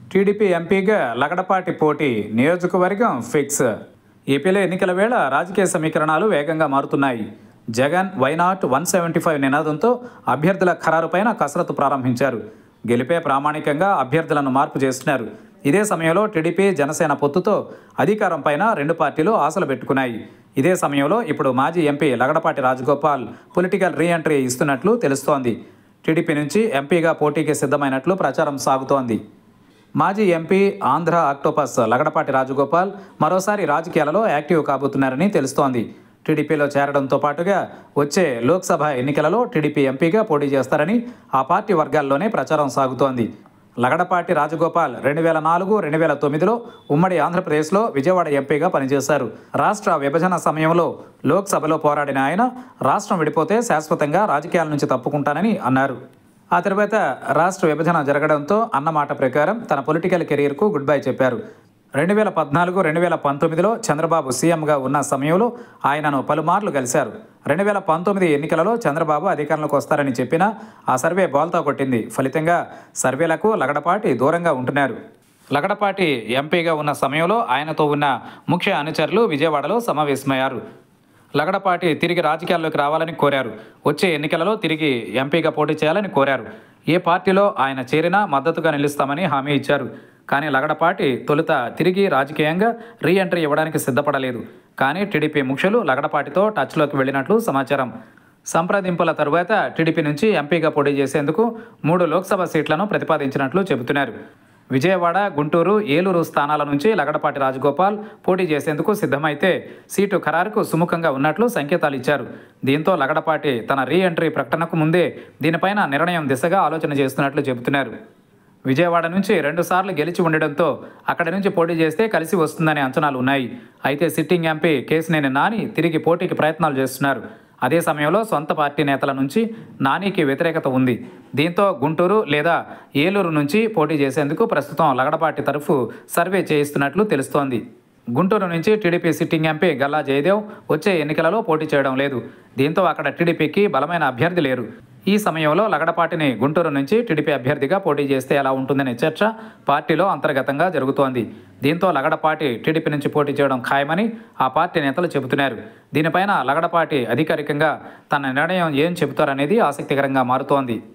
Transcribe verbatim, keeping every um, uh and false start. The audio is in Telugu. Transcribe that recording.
టీడీపీ ఎంపీగా లగడపాటి పోటీ, నియోజకవర్గం ఫిక్స్. ఏపీలో ఎన్నికల వేళ రాజకీయ సమీకరణాలు వేగంగా మారుతున్నాయి. Jagan why not one seventy five నినాదంతో అభ్యర్థుల ఖరారుపైన కసరత్తు ప్రారంభించారు. గెలిపే ప్రామాణికంగా అభ్యర్థులను మార్పు చేస్తున్నారు. ఇదే సమయంలో టీడీపీ జనసేన పొత్తుతో అధికారం పైన రెండు పార్టీలు ఆశలు పెట్టుకున్నాయి. ఇదే సమయంలో ఇప్పుడు మాజీ MP Lagadapati Rajagopal political reentry ఇస్తున్నట్లు తెలుస్తోంది. టీడీపీ నుంచి ఎంపీగా పోటీకి సిద్ధమైనట్లు ప్రచారం సాగుతోంది. మాజీ ఎంపీ ఆంధ్ర ఆక్టోపస్ లగడపాటి రాజగోపాల్ మరోసారి రాజకీయాలలో యాక్టివ్ కాబోతున్నారని తెలుస్తోంది. టీడీపీలో చేరడంతో పాటుగా వచ్చే లోక్సభ ఎన్నికలలో టీడీపీ ఎంపీగా పోటీ చేస్తారని ఆ పార్టీ వర్గాల్లోనే ప్రచారం సాగుతోంది. లగడపాటి రాజగోపాల్ రెండు వేల నాలుగు రెండు వేల తొమ్మిదిలో ఉమ్మడి ఆంధ్రప్రదేశ్లో విజయవాడ ఎంపీగా పనిచేశారు. రాష్ట్ర విభజన సమయంలో లోక్సభలో పోరాడిన ఆయన రాష్ట్రం విడిపోతే శాశ్వతంగా రాజకీయాల నుంచి తప్పుకుంటానని అన్నారు. ఆ తర్వాత రాష్ట్ర విభజన జరగడంతో అన్నమాట ప్రకారం తన పొలిటికల్ కెరీర్కు గుడ్ బై చెప్పారు. రెండు వేల పద్నాలుగు రెండు వేల పంతొమ్మిదిలో చంద్రబాబు సీఎంగా ఉన్న సమయంలో ఆయనను పలుమార్లు కలిశారు. రెండు వేల పంతొమ్మిది ఎన్నికలలో చంద్రబాబు అధికారంలోకి వస్తారని చెప్పినా ఆ సర్వే బోల్తా కొట్టింది. ఫలితంగా సర్వేలకు లగడపాటి దూరంగా ఉంటున్నారు. లగడపాటి ఎంపీగా ఉన్న సమయంలో ఆయనతో ఉన్న ముఖ్య అనుచరులు విజయవాడలో సమావేశమయ్యారు. లగడపాటి తిరిగి రాజకీయాల్లోకి రావాలని కోరారు. వచ్చే ఎన్నికలలో తిరిగి ఎంపీగా పోటీ చేయాలని కోరారు. ఏ పార్టీలో ఆయన చేరినా మద్దతుగా నిలుస్తామని హామీ ఇచ్చారు. కానీ లగడపాటి తొలుత తిరిగి రాజకీయంగా రీ ఎంట్రీ ఇవ్వడానికి సిద్ధపడలేదు. కానీ టీడీపీ ముఖ్యులు లగడపాటితో టచ్లోకి వెళ్ళినట్లు సమాచారం. సంప్రదింపుల తరువాత టీడీపీ నుంచి ఎంపీగా పోటీ చేసేందుకు మూడు లోక్సభ సీట్లను ప్రతిపాదించినట్లు చెబుతున్నారు. విజయవాడ, గుంటూరు, ఏలూరు స్థానాల నుంచి లగడపాటి రాజగోపాల్ పోటీ చేసేందుకు సిద్ధమైతే సీటు ఖరారుకు సుముఖంగా ఉన్నట్లు సంకేతాలు ఇచ్చారు. దీంతో లగడపాటి తన రీ ఎంట్రీ ప్రకటనకు ముందే దీనిపైన నిర్ణయం దిశగా ఆలోచన చేస్తున్నట్లు చెబుతున్నారు. విజయవాడ నుంచి రెండుసార్లు గెలిచి ఉండడంతో అక్కడి నుంచి పోటీ చేస్తే కలిసి వస్తుందనే అంచనాలు ఉన్నాయి. అయితే సిట్టింగ్ ఎంపీ కేశినేని నాని తిరిగి పోటీకి ప్రయత్నాలు చేస్తున్నారు. అదే సమయంలో సొంత పార్టీ నేతల నుంచి నానికి వ్యతిరేకత ఉంది. దీంతో గుంటూరు లేదా ఏలూరు నుంచి పోటీ చేసేందుకు ప్రస్తుతం లగడపాటి తరఫు సర్వే చేయిస్తున్నట్లు తెలుస్తోంది. గుంటూరు నుంచి TDP sitting MP Galla Jayadev వచ్చే ఎన్నికలలో పోటీ చేయడం లేదు. దీంతో అక్కడ టీడీపీకి బలమైన అభ్యర్థి లేరు. ఈ సమయంలో లగడపాటిని గుంటూరు నుంచి టీడీపీ అభ్యర్థిగా పోటీ చేస్తే ఎలా ఉంటుందనే చర్చ పార్టీలో అంతర్గతంగా జరుగుతోంది. దీంతో లగడపాటి టీడీపీ నుంచి పోటీ చేయడం ఖాయమని ఆ పార్టీ నేతలు చెబుతున్నారు. దీనిపైన లగడపాటి అధికారికంగా తన నిర్ణయం ఏం చెబుతారనేది ఆసక్తికరంగా మారుతోంది.